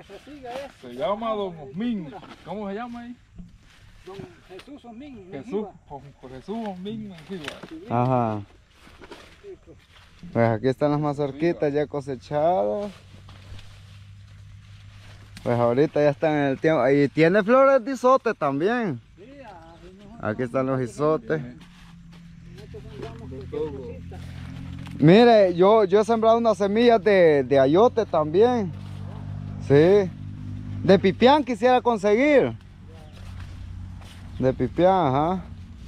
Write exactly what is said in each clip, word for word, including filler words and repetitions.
que se siga eso. Se llama Don Osmín. ¿Cómo se llama ahí? Don Jesús Osmín. Jesús, por Jesús Osmín Menjiva. Ajá. Sí, pues. Pues aquí están las mazorquitas ya cosechadas. Pues ahorita ya están en el tiempo. Y tiene flores de isote también. Sí, ahí nosotros Aquí están los isotes. nosotros sembramos De cualquier todo. cosita. Mire, yo, yo he sembrado unas semillas de, de ayote también. Sí. De pipián quisiera conseguir. De pipián, ajá.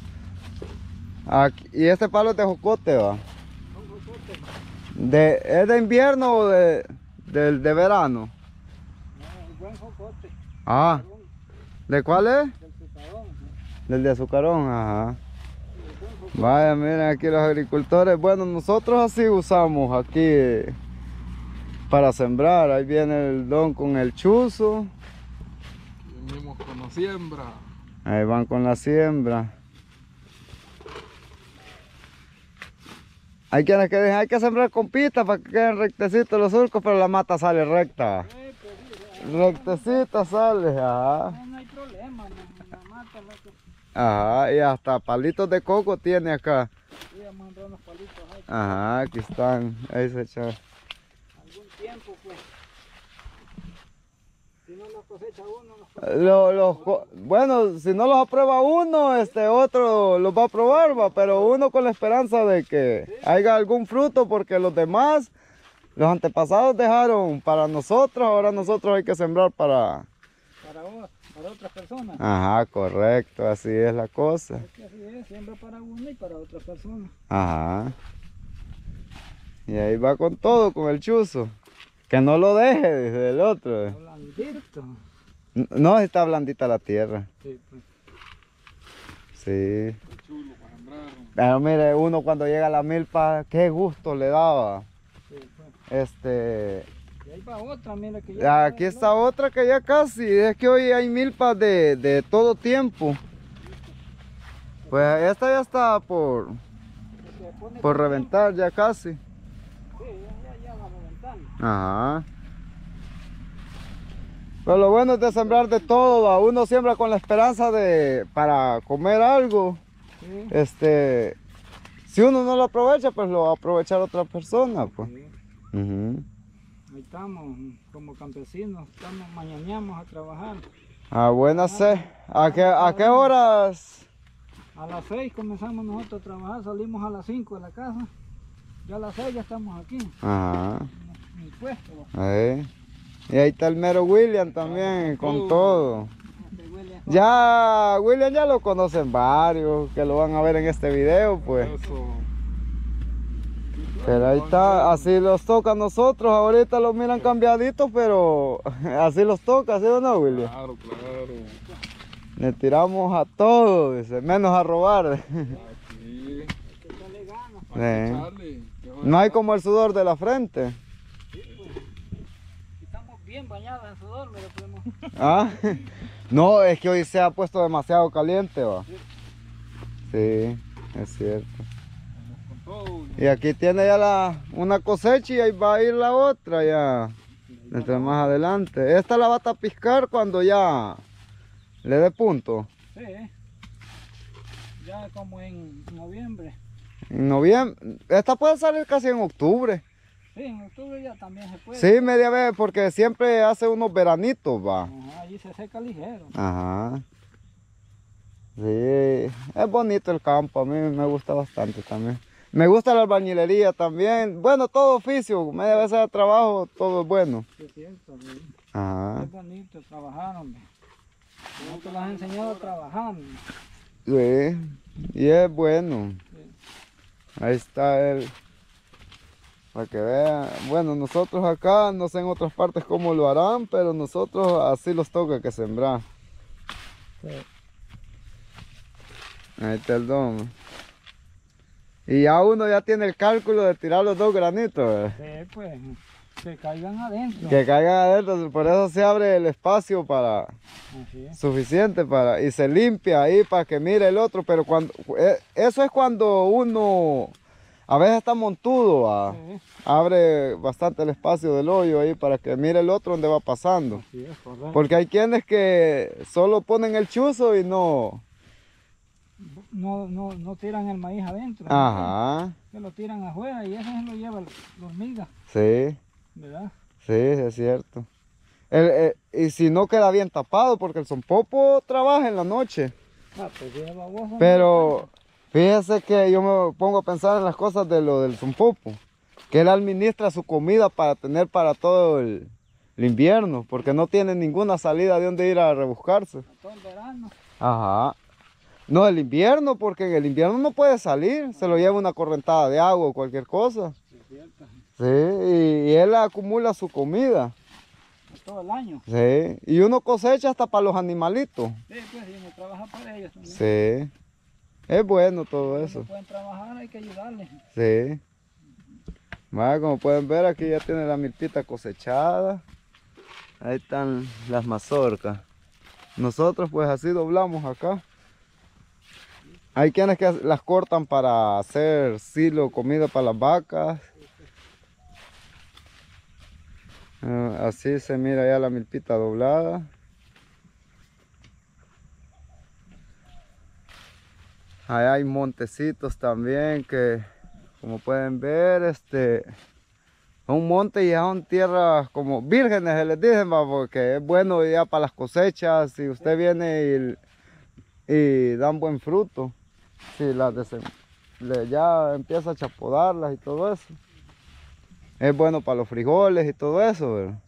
Aquí- y este palo es de jocote, va. Son jocotes. De, ¿Es de invierno o de, de, de verano? No, el buen jocote. Ah, Azucarón, ¿de cuál es? del azucarón, ¿no? Del de azucarón, ajá. El buen jocote. Vaya, miren aquí los agricultores. Bueno, nosotros así usamos aquí eh, para sembrar. Ahí viene el don con el chuzo. Y venimos con la siembra. Ahí van con la siembra. Hay quienes que dicen, hay que sembrar con pista para que queden rectecitos los surcos, pero la mata sale recta. Eh, pues sí, eh, Rectecita sale, ajá. no, no hay problema, no, la mata, loco. Ajá, y hasta palitos de coco tiene acá. Sí, vamos a mandar unos palitos ahí. Ajá, aquí están. Ahí se echa. Algún tiempo, pues. Si no los cosecha uno, los cosecha Lo- los co- bueno, si no los aprueba uno, este otro los va a probar, va, pero uno con la esperanza de que haya algún fruto, porque los demás, los antepasados dejaron para nosotros, ahora nosotros hay que sembrar para... para, o- para otras personas. Ajá, correcto, así es la cosa. Es que así es, siembra para uno y para otras personas. Ajá. Y ahí va con todo, con el chuzo. Que no lo deje, dice el otro. Blandito. No, está blandita la tierra. Sí, pues. Sí. Qué chulo para sembrar. Pero mire, uno cuando llega a la milpa, qué gusto le daba. Sí, pues. Este, Y ahí va otra, mira que ya. aquí está otra que ya casi, es que hoy hay milpas de, de todo tiempo. Pues esta ya está por, Se pone por reventar ya casi. Sí, ya, ya, ya va reventando. Ajá. Pero lo bueno es de sembrar de todo, ¿va? Uno siembra con la esperanza de, para comer algo. Sí. Este, si uno no lo aprovecha, pues lo va a aprovechar otra persona, pues. Sí. Ujú. Ahí estamos, como campesinos, estamos, mañaneamos a trabajar. Ah, buenas se- ¿A qué, a qué horas? A las seis comenzamos nosotros a trabajar, salimos a las cinco de la casa. Ya a las seis ya estamos aquí, Ajá. en el puesto. Ahí. Y ahí está el mero William también, con todo. Este huele a- Ya, William ya lo conocen varios, que lo van a ver en este video, pues. Eso. Pero ahí está, así los toca a nosotros, ahorita los miran cambiaditos, pero así los toca, ¿sí o no, William? Claro, claro. Le tiramos a todo, dice, menos a robar. Aquí. que echarle ganas. Para Sí. echarle. Qué No hay como el sudor de la frente. Estamos bien bañados en sudor, pero podemos... ¿Ah? No, es que hoy se ha puesto demasiado caliente, va. Sí, es cierto. con todo. Y aquí tiene ya la, una cosecha y ahí va a ir la otra ya. Entre más adelante. Esta la va a tapiscar cuando ya le dé punto. Sí, ya como en noviembre. En noviembre. Esta puede salir casi en octubre. Sí, en octubre ya también se puede. Sí, media vez, porque siempre hace unos veranitos, va. Ajá, allí se seca ligero. Ajá. Sí, es bonito el campo, a mí me gusta bastante también. Me gusta la albañilería también. Bueno, todo oficio, media vez de trabajo, todo es bueno. Sí, es cierto, sí. Ajá. Es bonito trabajar, hombre. No te lo has enseñado a trabajar. hombre. Sí, y es bueno. Ahí está él. Para que vean. Bueno, nosotros acá, no sé en otras partes cómo lo harán, pero nosotros así los toca que sembrar. Sí. Ahí está el don. Y ya uno ya tiene el cálculo de tirar los dos granitos, ¿verdad? Sí, pues, que caigan adentro. Que caigan adentro, por eso se abre el espacio para Así es. suficiente para y se limpia ahí para que mire el otro, pero cuando eh, eso es cuando uno A veces está montudo, ah, Sí, abre bastante el espacio del hoyo ahí para que mire el otro donde va pasando. así es, correcto. Porque hay quienes que solo ponen el chuzo y no... No, no, no tiran el maíz adentro. Ajá, Que lo tiran afuera y eso se lo lleva la hormiga, sí, ¿verdad? sí, es cierto. El- eh, y si no queda bien tapado, porque el sonpopo trabaja en la noche. Ah, pues sí, es baboso, Pero fíjese que yo me pongo a pensar en las cosas de lo del sonpopo. Que él administra su comida para tener para todo el, el invierno, porque no tiene ninguna salida de donde ir a rebuscarse. ¿no? Todo el verano. Ajá. No, el invierno, porque en el invierno no puede salir, se lo lleva una correntada de agua o cualquier cosa. Sí, es cierto. Sí, y, y él acumula su comida. Todo el año. Sí, y uno cosecha hasta para los animalitos. Sí, pues, y uno trabaja para ellos también. Sí, es bueno todo Cuando eso. pueden trabajar hay que ayudarles. Sí. Vaya, como pueden ver, aquí ya tiene la milpita cosechada. Ahí están las mazorcas. Nosotros pues así doblamos acá. Hay quienes que las cortan para hacer silo, comida para las vacas. Ah, así se mira ya la milpita doblada. Ahí hay montecitos también que, como pueden ver, este, un monte ya son tierras como vírgenes, se les dicen, va, porque es bueno ya para las cosechas, si usted viene y, y dan buen fruto, si las desen- le- ya empieza a chapodarlas y todo eso. Es bueno para los frijoles y todo eso, ¿verdad?